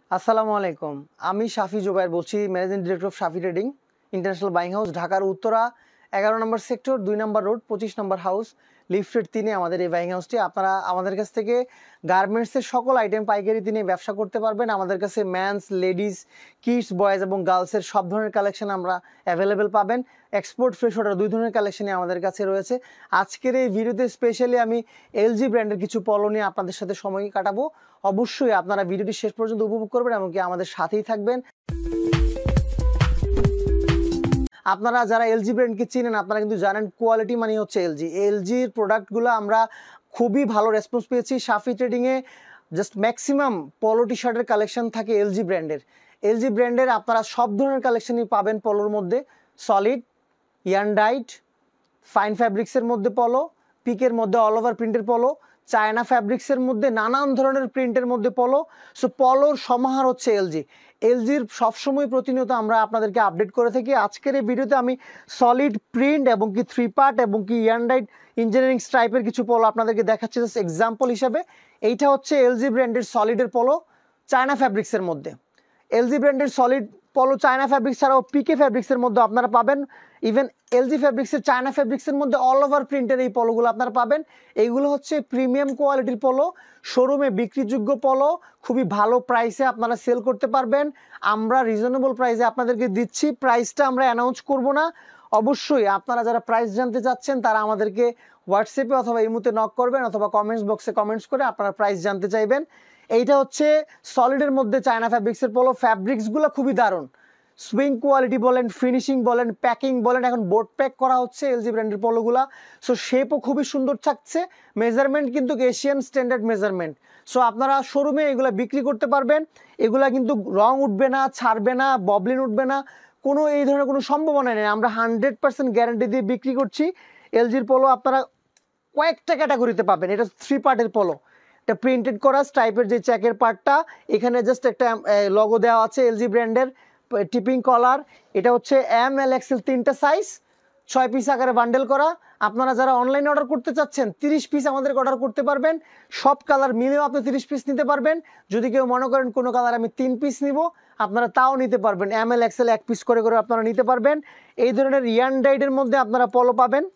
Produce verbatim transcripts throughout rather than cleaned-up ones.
আসসালামু আলাইকুম। আমি সাফি জুবাইর বলছি, managing director of Safi trading international buying house, ঢাকার উত্তরা এগারো নম্বর সেক্টর, দুই নম্বর রোড, পঁচিশ নম্বর হাউস, লিফটেড তিনে আমাদের এই বাইং হাউসটি। আপনারা আমাদের কাছ থেকে গার্মেন্টসের সকল আইটেম পাইকারি তিনে ব্যবসা করতে পারবেন। আমাদের কাছে ম্যানস, লেডিস, কিডস, বয়েজ এবং গার্লসের সব ধরনের কালেকশন আমরা অ্যাভেলেবেল পাবেন। এক্সপোর্ট, ফ্রেশ অর্ডার দুই ধরনের কালেকশনই আমাদের কাছে রয়েছে। আজকের এই ভিডিওতে স্পেশালি আমি এলজি ব্র্যান্ডের কিছু পলো নিয়ে আপনাদের সাথে সময় কাটাবো। অবশ্যই আপনারা ভিডিওটি শেষ পর্যন্ত উপভোগ করবেন, এমনকি আমাদের সাথেই থাকবেন। আপনারা যারা এলজি ব্র্যান্ডকে চিনেন, আপনারা কিন্তু জানেন কোয়ালিটি মানে হচ্ছে এলজি। এলজির প্রোডাক্টগুলো আমরা খুবই ভালো রেসপন্স পেয়েছি। সাফি ট্রেডিংয়ে জাস্ট ম্যাক্সিমাম পলো টি শার্টের কালেকশন থাকে এলজি ব্র্যান্ডের। এলজি ব্র্যান্ডের আপনারা সব ধরনের কালেকশনই পাবেন পলোর মধ্যে। সলিড, ইয়ান ডাইট, ফাইন ফ্যাব্রিক্সের মধ্যে পলো, পিকের মধ্যে অল ওভার প্রিন্টের পলো, চায়না ফ্যাব্রিক্সের মধ্যে নানান ধরনের প্রিন্টের মধ্যে পলো। সো পলোর সমাহার হচ্ছে এলজি। এলজির সবসময় প্রতিনিয়ত আমরা আপনাদেরকে আপডেট করে থাকি। আজকের এই ভিডিওতে আমি সলিড প্রিন্ট এবং কি থ্রি পার্ট এবং কি ইয়ানডাইট ইঞ্জিনিয়ারিং স্ট্রাইপের কিছু পলো আপনাদেরকে দেখাচ্ছি জাস্ট এক্সাম্পল হিসাবে। এইটা হচ্ছে এলজি ব্র্যান্ডের সলিডের পলো চায়না ফ্যাব্রিক্সের মধ্যে। এলজি ব্র্যান্ডের সলিড পলো চায়না ফ্যাব্রিক্স ছাড়াও পিকে ফ্যাব্রিক্সের মধ্যে আপনারা পাবেন। ইভেন এলজি ফ্যাব্রিক্সের চায়না ফ্যাব্রিক্সের মধ্যে অল ওভার প্রিন্টের এই পলোগুলো আপনারা পাবেন। এইগুলো হচ্ছে প্রিমিয়াম কোয়ালিটির পলো, শোরুমে বিক্রিযোগ্য পলো, খুবই ভালো প্রাইসে আপনারা সেল করতে পারবেন। আমরা রিজনেবল প্রাইসে আপনাদেরকে দিচ্ছি। প্রাইসটা আমরা অ্যানাউন্স করব না। অবশ্যই আপনারা যারা প্রাইস জানতে চাচ্ছেন তারা আমাদেরকে হোয়াটসঅ্যাপে অথবা ইমোতে নক করবেন, অথবা কমেন্টস বক্সে কমেন্টস করে আপনারা প্রাইস জানতে চাইবেন। এইটা হচ্ছে সলিডের মধ্যে চায়না ফ্যাব্রিক্সের পলো। ফ্যাব্রিক্সগুলো খুবই দারুণ। সুইং কোয়ালিটি বলেন, ফিনিশিং বলেন, প্যাকিং বলেন, এখন বোর্ড প্যাক করা হচ্ছে এলজি ব্র্যান্ডের পলোগুলা। সো শেপও খুবই সুন্দর থাকছে। মেজারমেন্ট কিন্তু এশিয়ান স্ট্যান্ডার্ড মেজারমেন্ট। সো আপনারা শোরুমে এগুলা বিক্রি করতে পারবেন। এগুলা কিন্তু রং উঠবে না, ছাড়বে না, ববলিন উঠবে না, কোনো এই ধরনের কোনো সম্ভাবনা নেই। আমরা হান্ড্রেড পার্সেন্ট গ্যারান্টি দিয়ে বিক্রি করছি। এলজির পলো আপনারা কয়েকটা ক্যাটাগরিতে পাবেন। এটা থ্রি পার্টের পলো, এটা প্রিন্টেড করা স্ট্রাইপের যে চেকের পার্টটা, এখানে জাস্ট একটা লগো দেওয়া আছে এলজি ব্র্যান্ডের, টিপিং কলার। এটা হচ্ছে এম এল এক্সেল তিনটা সাইজ, ছয় পিস আকারে বান্ডেল করা। আপনারা যারা অনলাইনে অর্ডার করতে চাচ্ছেন তিরিশ পিস আমাদেরকে অর্ডার করতে পারবেন। সব কালার মিলেও আপনি তিরিশ পিস নিতে পারবেন। যদি কেউ মনে করেন কোনো কালার আমি তিন পিস নিব, আপনারা তাও নিতে পারবেন। এম এল এক্সেল এক পিস করে করে আপনারা নিতে পারবেন। এই ধরনের ইয়ান ডাইডের মধ্যে আপনারা পলো পাবেন।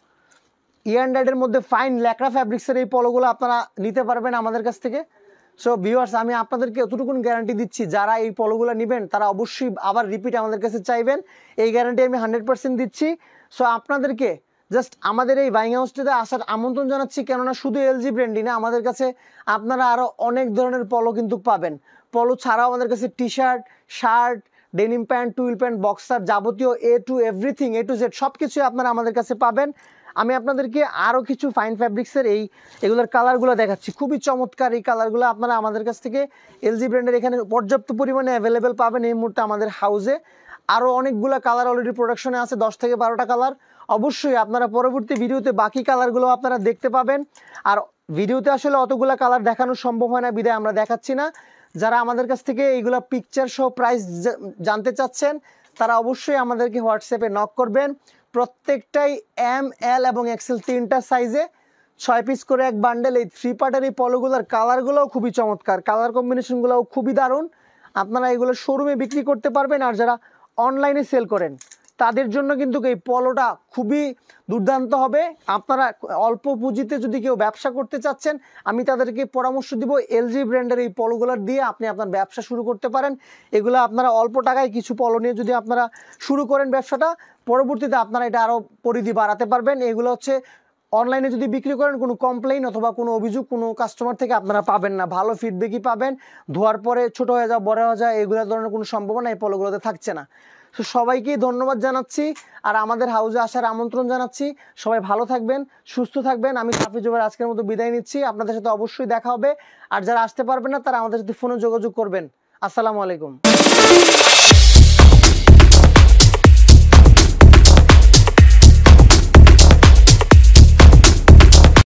ইয়ান ডাইডের মধ্যে ফাইন ল্যাকড়া ফ্যাব্রিক্সের এই পলোগুলো আপনারা নিতে পারবেন আমাদের কাছ থেকে। সো ভিউয়ার্স, আমি আপনাদেরকে এতটুকুন গ্যারান্টি দিচ্ছি, যারা এই পলোগুলো নেবেন তারা অবশ্যই আবার রিপিট আমাদের কাছে চাইবেন। এই গ্যারান্টি আমি হান্ড্রেড পার্সেন্ট দিচ্ছি। সো আপনাদেরকে জাস্ট আমাদের এই বাইং হাউসটিতে আসার আমন্ত্রণ জানাচ্ছি। কেননা শুধু এলজি ব্র্যান্ডই না, আমাদের কাছে আপনারা আরও অনেক ধরনের পলো কিন্তু পাবেন। পলো ছাড়াও আমাদের কাছে T shirt, shirt, denim pant, twill pant, boxer, যাবতীয় A to everything, A to Z সব কিছুই আপনারা আমাদের কাছে পাবেন। আমি আপনাদেরকে আরও কিছু ফাইন ফ্যাব্রিক্সের এই এগুলোর কালারগুলো দেখাচ্ছি। খুবই চমৎকার এই কালারগুলো আপনারা আমাদের কাছ থেকে এলজি ব্র্যান্ডের এখানে পর্যাপ্ত পরিমাণে অ্যাভেলেবেল পাবেন এই মুহূর্তে আমাদের হাউসে। আরও অনেকগুলো কালার অলরেডি প্রোডাকশনে আছে, দশ থেকে বারোটা কালার। অবশ্যই আপনারা পরবর্তী ভিডিওতে বাকি কালারগুলো আপনারা দেখতে পাবেন। আর ভিডিওতে আসলে অতগুলো কালার দেখানো সম্ভব হয় না, বিধায় আমরা দেখাচ্ছি না। যারা আমাদের কাছ থেকে এইগুলো পিকচার সহ প্রাইস জানতে চাচ্ছেন তারা অবশ্যই আমাদেরকে হোয়াটসঅ্যাপে নক করবেন। প্রত্যেকটাই এম এল এবং এক্সেল তিনটা সাইজে, ছয় পিস করে এক বান্ডেল। এই থ্রি পার্টের এই পলোগুলোর কালারগুলোও খুবই চমৎকার, কালার কম্বিনেশনগুলোও খুবই দারুণ। আপনারা এগুলো শোরুমে বিক্রি করতে পারবেন। আর যারা অনলাইনে সেল করেন তাদের জন্য কিন্তু এই পলোটা খুবই দুর্দান্ত হবে। আপনারা অল্প পুঁজিতে যদি কেউ ব্যবসা করতে চাচ্ছেন, আমি তাদেরকে পরামর্শ দিব এলজি ব্র্যান্ডের এই পলোগুলোর দিয়ে আপনি আপনার ব্যবসা শুরু করতে পারেন। এগুলো আপনারা অল্প টাকায় কিছু পলো নিয়ে যদি আপনারা শুরু করেন ব্যবসাটা, পরবর্তীতে আপনারা এটা আরও পরিধি বাড়াতে পারবেন। এগুলো হচ্ছে অনলাইনে যদি বিক্রি করেন কোনো কমপ্লেইন অথবা কোনো অভিযোগ কোনো কাস্টমার থেকে আপনারা পাবেন না, ভালো ফিডব্যাকই পাবেন। ধোয়ার পরে ছোটো হয়ে যাওয়া, বড় হয়ে যায়, এগুলো ধরনের কোনো সম্ভাবনা এই পলোগুলোতে থাকছে না। তো সবাইকেই ধন্যবাদ জানাচ্ছি আর আমাদের হাউসে আসার আমন্ত্রণ জানাচ্ছি। সবাই ভালো থাকবেন, সুস্থ থাকবেন। আমি সাফি জুবাইর আজকের মতো বিদায় নিচ্ছি। আপনাদের সাথে অবশ্যই দেখা হবে। আর যারা আসতে পারবেন না তারা আমাদের সাথে ফোনে যোগাযোগ করবেন। আসসালামু আলাইকুম।